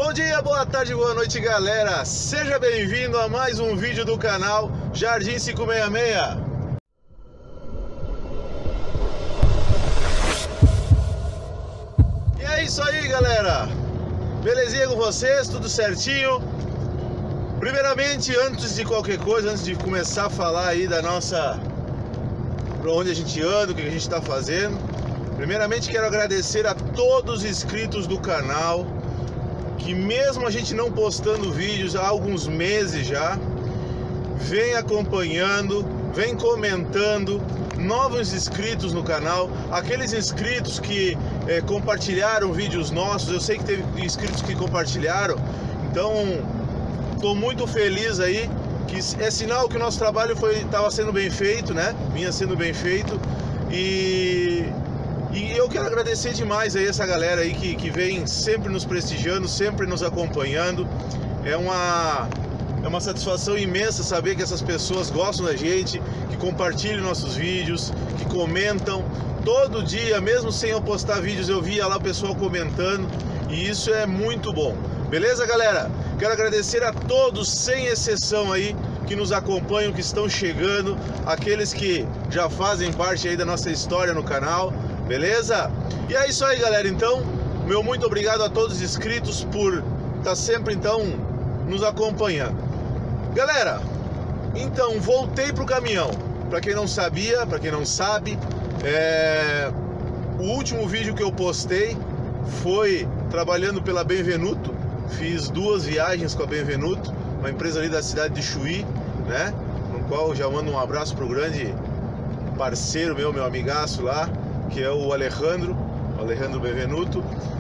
Bom dia, boa tarde, boa noite, galera. Seja bem-vindo a mais um vídeo do canal Jardim 566. E é isso aí, galera. Belezinha com vocês? Tudo certinho? Primeiramente, antes de qualquer coisa, antes de começar a falar aí da nossa... pra onde a gente anda, o que a gente está fazendo, primeiramente quero agradecer a todos os inscritos do canal, que mesmo a gente não postando vídeos há alguns meses já, vem acompanhando, vem comentando, novos inscritos no canal, aqueles inscritos que compartilharam vídeos nossos. Eu sei que teve inscritos que compartilharam, então estou muito feliz aí, que é sinal que o nosso trabalho estava sendo bem feito, né? Vinha sendo bem feito, e eu quero agradecer demais aí essa galera aí que vem sempre nos prestigiando, sempre nos acompanhando. É uma satisfação imensa saber que essas pessoas gostam da gente, que compartilham nossos vídeos, que comentam. Todo dia, mesmo sem eu postar vídeos, eu via lá o pessoal comentando, e isso é muito bom. Beleza, galera? Quero agradecer a todos, sem exceção aí, que nos acompanham, que estão chegando, aqueles que já fazem parte aí da nossa história no canal. Beleza? E é isso aí, galera. Então, meu muito obrigado a todos os inscritos por estar sempre, então, nos acompanhando. Galera, então, voltei pro caminhão. Pra quem não sabia, pra quem não sabe, o último vídeo que eu postei foi trabalhando pela Benvenuto. Fiz 2 viagens com a Benvenuto, uma empresa ali da cidade de Chuí, né? No qual eu já mando um abraço pro grande parceiro meu amigaço lá, que é o Alejandro Benvenuto,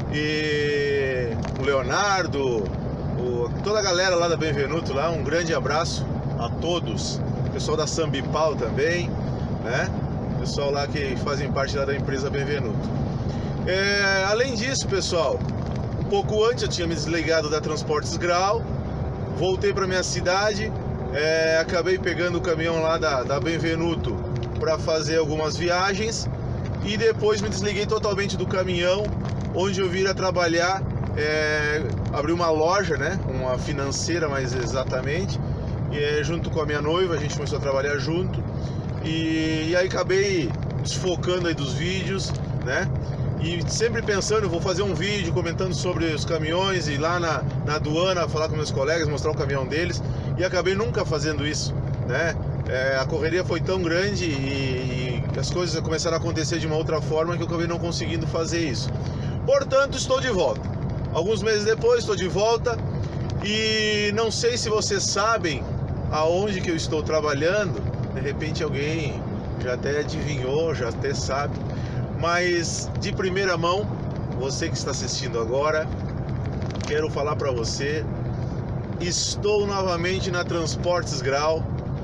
e o Leonardo, toda a galera lá da Benvenuto lá. Um grande abraço a todos, o pessoal da Sambipau também, né? O pessoal lá que fazem parte lá da empresa Benvenuto. Além disso, pessoal, um pouco antes eu tinha me desligado da Transportes Grau, voltei para minha cidade, acabei pegando o caminhão lá da Benvenuto para fazer algumas viagens, e depois me desliguei totalmente do caminhão, onde eu vim a trabalhar, abri uma loja, né, uma financeira mais exatamente, e junto com a minha noiva, a gente começou a trabalhar junto, e aí acabei desfocando aí dos vídeos, né, e sempre pensando, eu vou fazer um vídeo comentando sobre os caminhões, e ir lá na aduana falar com meus colegas, mostrar o caminhão deles, e acabei nunca fazendo isso, né. A correria foi tão grande e as coisas começaram a acontecer de uma outra forma que eu acabei não conseguindo fazer isso. Portanto, estou de volta. Alguns meses depois, estou de volta, e não sei se vocês sabem aonde que eu estou trabalhando. De repente alguém já até adivinhou, já até sabe, mas de primeira mão, você que está assistindo agora, quero falar para você: estou novamente na Transportes Grau.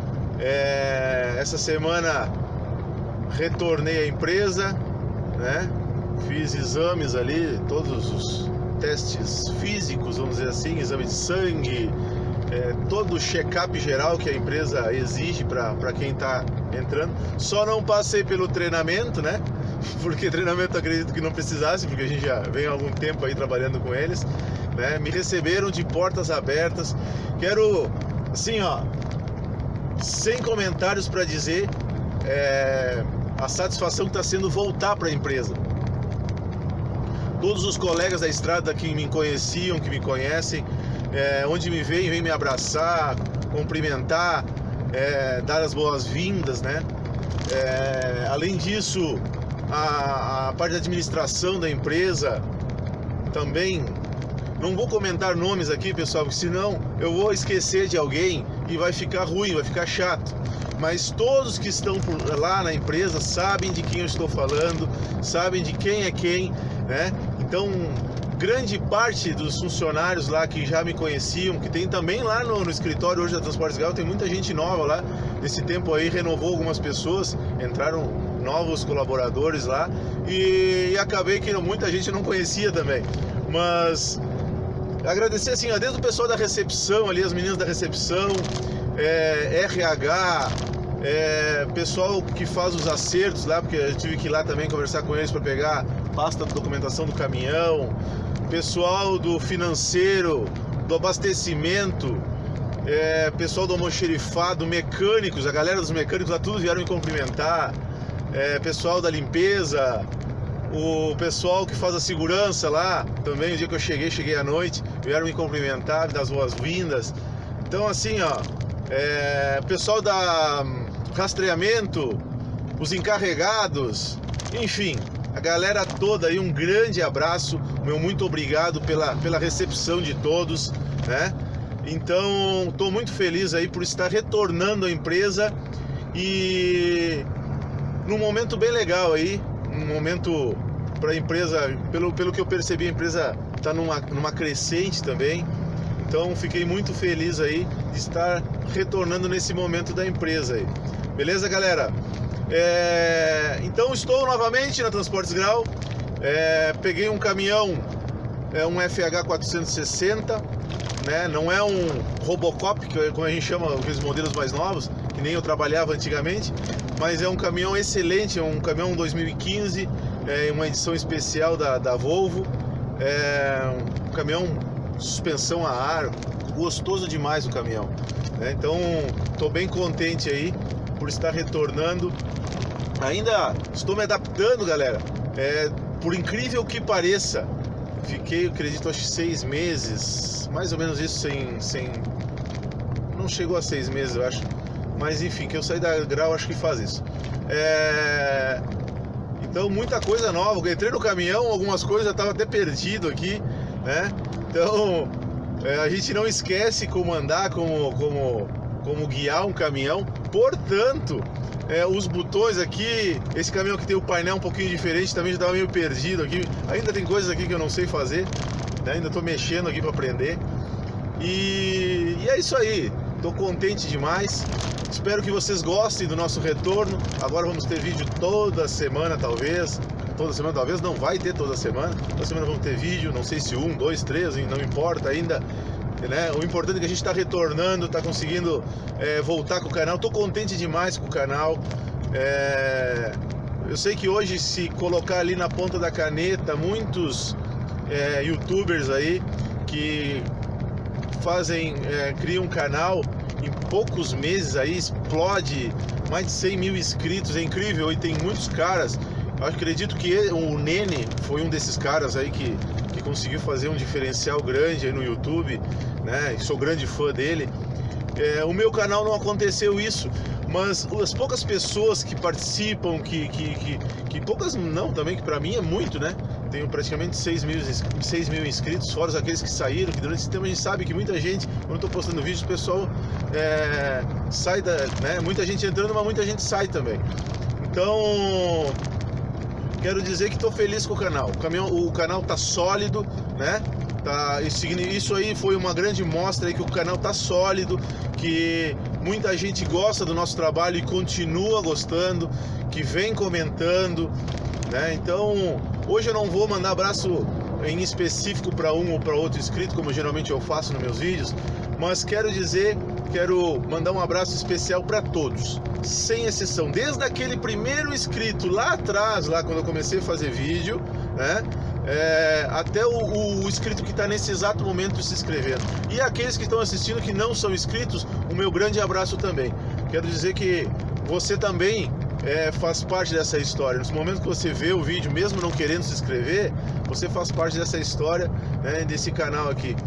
Essa semana retornei à empresa, né? Fiz exames ali, todos os testes físicos, vamos dizer assim, exame de sangue, todo o check-up geral que a empresa exige para quem está entrando. Só não passei pelo treinamento, né? Porque treinamento acredito que não precisasse, porque a gente já vem há algum tempo aí trabalhando com eles, né? Me receberam de portas abertas. Quero, assim, ó, sem comentários para dizer a satisfação que está sendo voltar para a empresa. Todos os colegas da estrada que me conheciam, que me conhecem, onde me veem, vêm me abraçar, cumprimentar, dar as boas-vindas, né? Além disso, a parte da administração da empresa também. Não vou comentar nomes aqui, pessoal, porque senão eu vou esquecer de alguém e vai ficar ruim, vai ficar chato. Mas todos que estão lá na empresa sabem de quem eu estou falando, sabem de quem é quem, né? Então, grande parte dos funcionários lá que já me conheciam, que tem também lá no escritório hoje da Transportes Grau, tem muita gente nova lá. Nesse tempo aí renovou algumas pessoas, entraram novos colaboradores lá, e acabei que muita gente não conhecia também. Mas agradecer, assim, ó, desde o pessoal da recepção ali, as meninas da recepção, RH, pessoal que faz os acertos lá, porque eu tive que ir lá também conversar com eles para pegar pasta de documentação do caminhão, pessoal do financeiro, do abastecimento, pessoal do almoxerifado, mecânicos, a galera dos mecânicos lá tudo vieram me cumprimentar, pessoal da limpeza, o pessoal que faz a segurança lá também, o dia que eu cheguei à noite, vieram me cumprimentar, me dar as boas-vindas. Então assim, ó, pessoal da rastreamento, os encarregados, enfim, a galera toda aí, um grande abraço, meu muito obrigado pela recepção de todos, né? Então, estou muito feliz aí por estar retornando à empresa e num momento bem legal aí, um momento para a empresa, pelo que eu percebi, a empresa está numa crescente também. Então fiquei muito feliz aí de estar retornando nesse momento da empresa aí. Beleza, galera? Então estou novamente na Transportes Grau. Peguei um caminhão, um FH 460, né? Não é um Robocop, como a gente chama aqueles modelos mais novos, que nem eu trabalhava antigamente, mas é um caminhão excelente, é um caminhão 2015, uma edição especial da Volvo, um caminhão suspensão a ar, gostoso demais o caminhão, né? Então estou bem contente aí por estar retornando. Ainda estou me adaptando, galera, por incrível que pareça, fiquei, eu acredito, acho que 6 meses, mais ou menos isso, sem não chegou a 6 meses, eu acho, mas enfim, que eu saí da Grau, acho que faz isso. Então muita coisa nova, eu entrei no caminhão, algumas coisas eu estava até perdido aqui, né? Então a gente não esquece como andar, como guiar um caminhão. Portanto, os botões aqui, esse caminhão que tem o painel um pouquinho diferente, também já estava meio perdido aqui. Ainda tem coisas aqui que eu não sei fazer, né? Ainda estou mexendo aqui para aprender. E é isso aí, estou contente demais. Espero que vocês gostem do nosso retorno. Agora vamos ter vídeo toda semana, talvez. Toda semana talvez, não vai ter toda semana. Toda semana vamos ter vídeo, não sei se 1, 2, 3, não importa ainda, né? O importante é que a gente está retornando, está conseguindo voltar com o canal. Estou contente demais com o canal. Eu sei que hoje, se colocar ali na ponta da caneta, muitos youtubers aí que criam um canal, em poucos meses aí explode mais de 100 mil inscritos, é incrível. E tem muitos caras, eu acredito que o Nene foi um desses caras aí que conseguiu fazer um diferencial grande aí no YouTube, né? Sou grande fã dele. O meu canal não aconteceu isso, mas as poucas pessoas que participam, que poucas não também, que pra mim é muito, né? Tenho praticamente 6 mil inscritos, fora aqueles que saíram, que durante esse tempo a gente sabe que muita gente, quando eu tô postando vídeos, o pessoal sai né? Muita gente entrando, mas muita gente sai também. Então, quero dizer que estou feliz com o canal. O canal tá sólido, né? Isso aí foi uma grande mostra aí que o canal tá sólido, que muita gente gosta do nosso trabalho e continua gostando, que vem comentando, né? Então, hoje eu não vou mandar abraço em específico para um ou para outro inscrito, como geralmente eu faço nos meus vídeos, mas quero mandar um abraço especial para todos, sem exceção, desde aquele primeiro inscrito lá atrás, lá quando eu comecei a fazer vídeo, né? Até o inscrito que está nesse exato momento se inscrevendo, e aqueles que estão assistindo que não são inscritos, o meu grande abraço também. Quero dizer que você também faz parte dessa história. No momento que você vê o vídeo, mesmo não querendo se inscrever, você faz parte dessa história, né, desse canal aqui.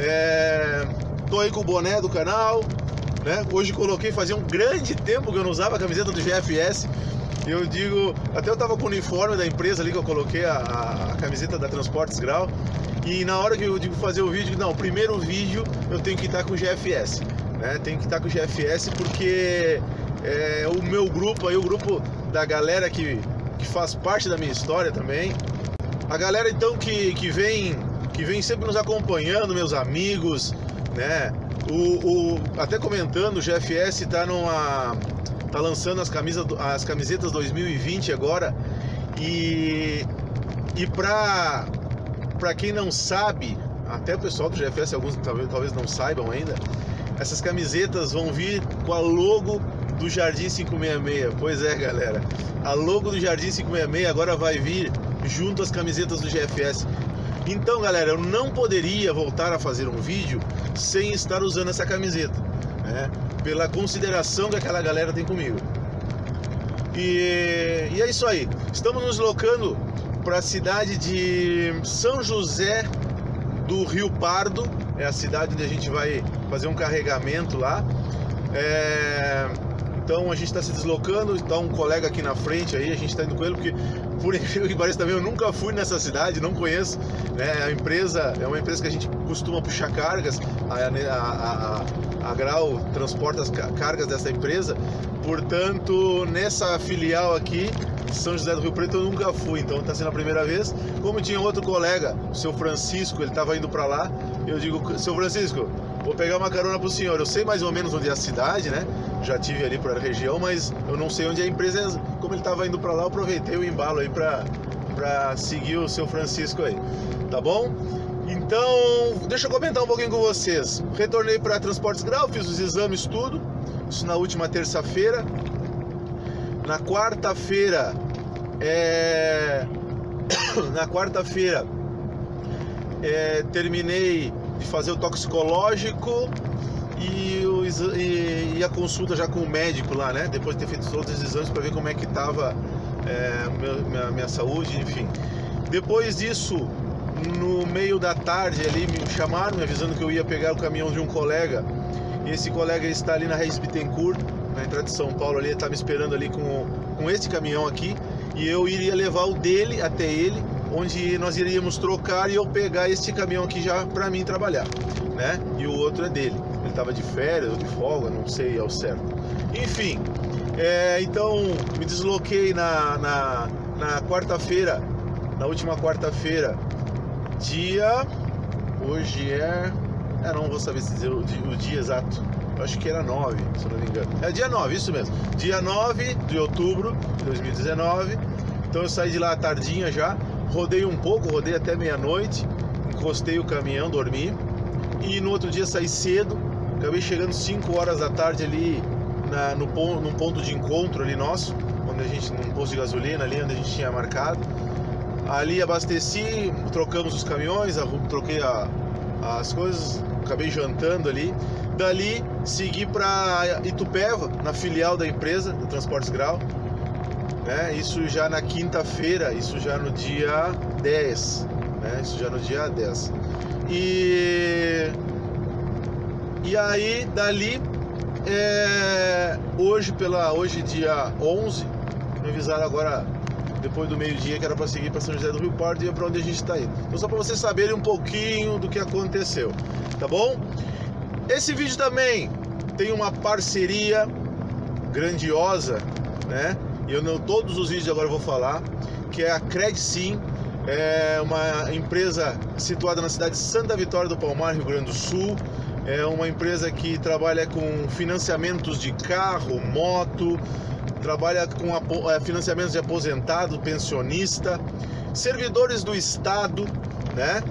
Tô aí com o boné do canal, né? Hoje coloquei, fazia um grande tempo que eu não usava a camiseta do GFS. Eu digo, até eu tava com o uniforme da empresa ali, que eu coloquei a camiseta da Transportes Grau. E na hora que eu digo fazer o vídeo, não, o primeiro vídeo eu tenho que estar com o GFS, né? Tenho que estar com o GFS porque o meu grupo aí, o grupo da galera que faz parte da minha história também. A galera então que vem sempre nos acompanhando, meus amigos, né? Até comentando, o GFS tá lançando as camisetas 2020 agora. E pra quem não sabe, até o pessoal do GFS, alguns talvez não saibam ainda, essas camisetas vão vir com a logo do Jardim 566. Pois é, galera, a logo do Jardim 566 agora vai vir junto às camisetas do GFS. Então, galera, eu não poderia voltar a fazer um vídeo sem estar usando essa camiseta, né? Pela consideração que aquela galera tem comigo. E é isso aí. Estamos nos deslocando para a cidade de São José do Rio Pardo. É a cidade onde a gente vai fazer um carregamento lá. Então a gente está se deslocando, está um colega aqui na frente aí, a gente está indo com ele porque, por incrível que pareça também, eu nunca fui nessa cidade, não conheço, né? A empresa é uma empresa que a gente costuma puxar cargas, a Grau transporta as cargas dessa empresa, portanto, nessa filial aqui, São José do Rio Preto, eu nunca fui, então está sendo a primeira vez. Como tinha outro colega, o seu Francisco, ele estava indo para lá, eu digo, seu Francisco, vou pegar uma carona pro senhor, eu sei mais ou menos onde é a cidade, né? Já tive ali para a região, mas eu não sei onde é a empresa. Como ele estava indo para lá, eu aproveitei o embalo aí para seguir o seu Francisco aí, tá bom? Então, deixa eu comentar um pouquinho com vocês. Retornei para Transportes Grau, fiz os exames, tudo, isso na última terça-feira. Na quarta-feira, terminei de fazer o toxicológico e a consulta já com o médico lá, né? Depois de ter feito todos os exames para ver como é que estava minha saúde, enfim. Depois disso, no meio da tarde ali, me chamaram, me avisando que eu ia pegar o caminhão de um colega. E esse colega está ali na Regis Bittencourt, na entrada de São Paulo ali, ele está me esperando ali com este caminhão aqui. E eu iria levar o dele até ele, onde nós iríamos trocar e eu pegar este caminhão aqui já para mim trabalhar, né? E o outro é dele. Ele estava de férias ou de folga, não sei ao certo. Enfim, então me desloquei na quarta-feira, na última quarta-feira, hoje não vou saber se dizer o dia exato, eu acho que era 9, se eu não me engano. É dia 9, isso mesmo, dia 9 de outubro de 2019. Então eu saí de lá à tardinha já, rodei um pouco, rodei até meia-noite, encostei o caminhão, dormi. E no outro dia saí cedo, acabei chegando 5 horas da tarde ali num ponto de encontro ali nosso, num posto de gasolina ali, onde a gente tinha marcado. Ali abasteci, trocamos os caminhões, troquei as coisas, acabei jantando ali. Dali segui para Itupeva, na filial da empresa, do Transportes Grau, né? Isso já na quinta-feira, isso já no dia 10, né? Isso já no dia 10. E aí, dali, hoje dia 11, me avisaram agora, depois do meio-dia, que era para seguir para São José do Rio Pardo e é para onde a gente está indo. Então, só para vocês saberem um pouquinho do que aconteceu, tá bom? Esse vídeo também tem uma parceria grandiosa, né? E todos os vídeos agora eu vou falar, que é a Credsim. É uma empresa situada na cidade de Santa Vitória do Palmar, Rio Grande do Sul. É uma empresa que trabalha com financiamentos de carro, moto, trabalha com financiamentos de aposentado, pensionista, servidores do Estado, né?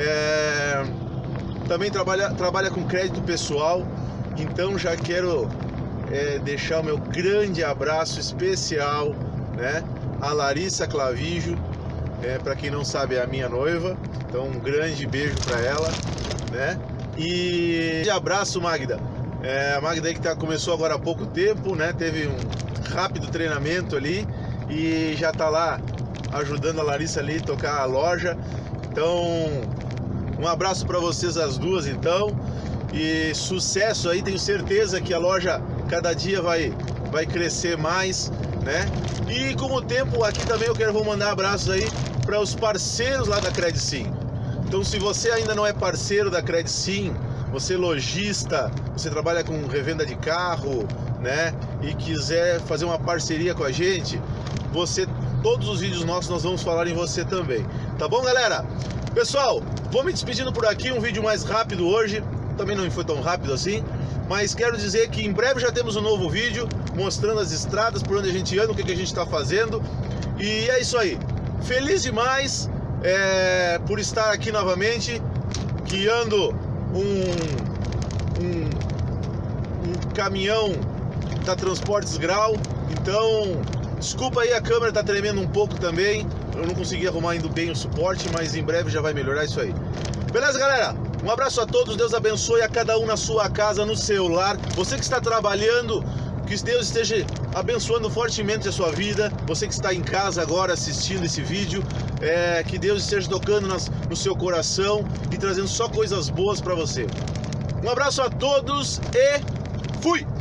Também trabalha com crédito pessoal. Então já quero deixar o meu grande abraço especial, né, a Larissa Clavijo. Para quem não sabe, é a minha noiva, então um grande beijo para ela, né? E abraço, Magda. A Magda aí que começou agora há pouco tempo, né? Teve um rápido treinamento ali e já tá lá ajudando a Larissa ali a tocar a loja. Então, um abraço para vocês as duas, então, e sucesso aí. Tenho certeza que a loja cada dia vai crescer mais, né? E com o tempo aqui também vou mandar abraços aí para os parceiros lá da Credsim. Então, se você ainda não é parceiro da Credsim, você lojista, você trabalha com revenda de carro, né, e quiser fazer uma parceria com a gente, todos os vídeos nossos nós vamos falar em você também, tá bom, galera? Pessoal, vou me despedindo por aqui, um vídeo mais rápido hoje, também não foi tão rápido assim, mas quero dizer que em breve já temos um novo vídeo mostrando as estradas, por onde a gente anda, o que a gente está fazendo. E é isso aí, feliz demais por estar aqui novamente, guiando um caminhão da Transportes Grau. Então, desculpa aí, a câmera tá tremendo um pouco também. Eu não consegui arrumar ainda bem o suporte, mas em breve já vai melhorar isso aí. Beleza, galera? Um abraço a todos, Deus abençoe a cada um na sua casa, no seu lar. Você que está trabalhando, que Deus esteja abençoando fortemente a sua vida. Você que está em casa agora assistindo esse vídeo, que Deus esteja tocando no seu coração e trazendo só coisas boas para você. Um abraço a todos e fui!